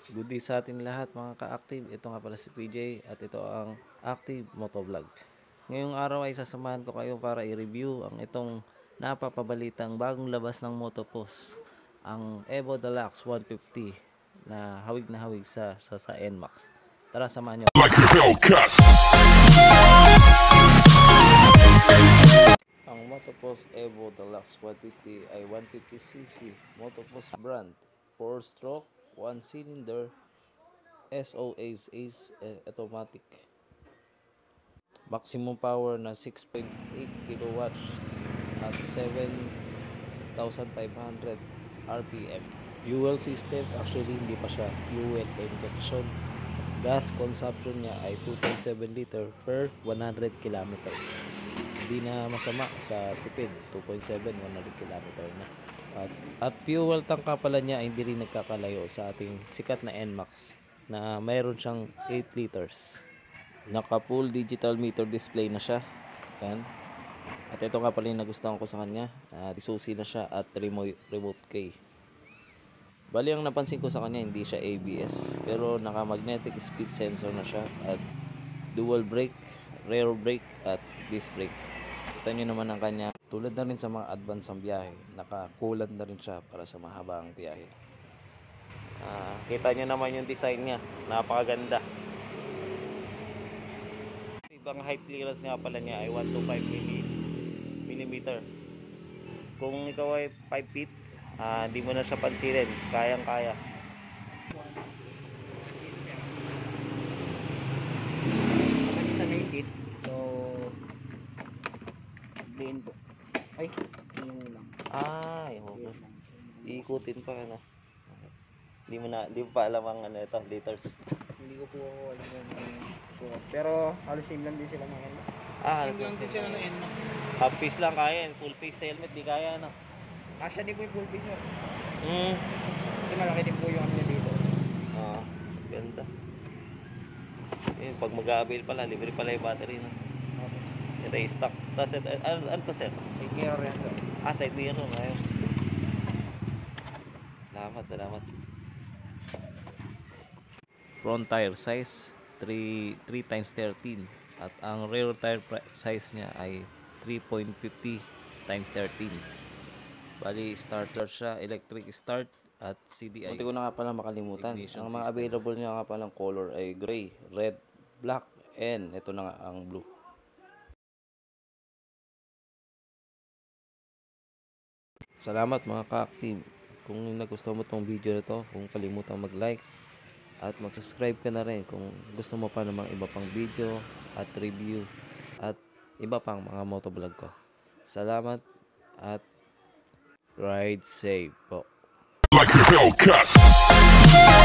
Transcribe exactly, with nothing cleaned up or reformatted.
Good day sa atin lahat mga ka-active. Ito nga pala si P J at ito ang Active Motovlog. Ngayong araw ay sasamahan ko kayo para i-review ang itong napapabalitang bagong labas ng Motopoz, ang Evo Deluxe one fifty na hawig na hawig sa sa, sa N MAX. Tara, samahan nyo. Like ang Motopoz Evo Deluxe one fifty ay one fifty c c Motopoz brand, four stroke, one cylinder, S O H Ace eh, automatic. Maximum power na six point eight kilowatts at seven thousand five hundred R P M. Fuel system, actually hindi pa siya fuel injection. Gas consumption niya ay two point seven liter per one hundred kilometer. Hindi na masama sa tipid, two point seven, one hundred kilometer na. At, at fuel tank pala niya ay hindi rin nagkakalayo sa ating sikat na N MAX na mayroon siyang eight liters. Naka full digital meter display na siya. Yan. At ito nga pala yung nagustuhan ko sa kanya. Uh, disusi na siya at remote, remote key. Bali ang napansin ko sa kanya, hindi siya A B S. Pero naka magnetic speed sensor na siya. At dual brake, rear brake at disc brake. Kita nyo naman ang kanya. Tulad na rin sa mga advance ang biyahe. Naka-coolant na rin siya para sa mahabang biyahe. Uh, kita nyo naman yung design niya. Napakaganda. Ibang height clearance nga pala niya ay one to five millimeter. Kung ikaw ay five feet, uh, di mo na siya pansinin. Kayang kaya. Sa may seat, so plain po. Ay, yung lang. Ah, okay. Iikutin pa ano. Hindi mo na, hindi mo pa alam ang ano ito, liters. Hindi ko po alam yung sukat. Pero halos same lang din sila mga ano. Ah, same lang din sila ng N MAX. Half face lang kaya, full face sa helmet di kaya ano. Kasya din po yung full face mo. Hmm. Kasi malaki din po yung ano niya dito. Ah, ganda. Eh, pag mag-a-avail pala, libre pala yung battery no. Okay. Ito yung stock. Tapos ito, ano, ano to sir? Side mirror yan sir. Ah, side mirror, ayos. Salamat, salamat. Front tire size three times thirteen at ang rear tire size niya ay three point five zero times thirteen. Bali starter siya, electric start at C D I. Munti ko na nga pala makalimutan. Ang mga available niya nga palang color ay gray, red, black, and ito na nga ang blue. Salamat mga ka-active. Kung nagustuhan mo tong video na to, kung kalimutan mag-like at mag-subscribe ka na rin kung gusto mo pa ng mga iba pang video at review at iba pang mga motovlog ko. Salamat at ride safe po. Like a Hellcat.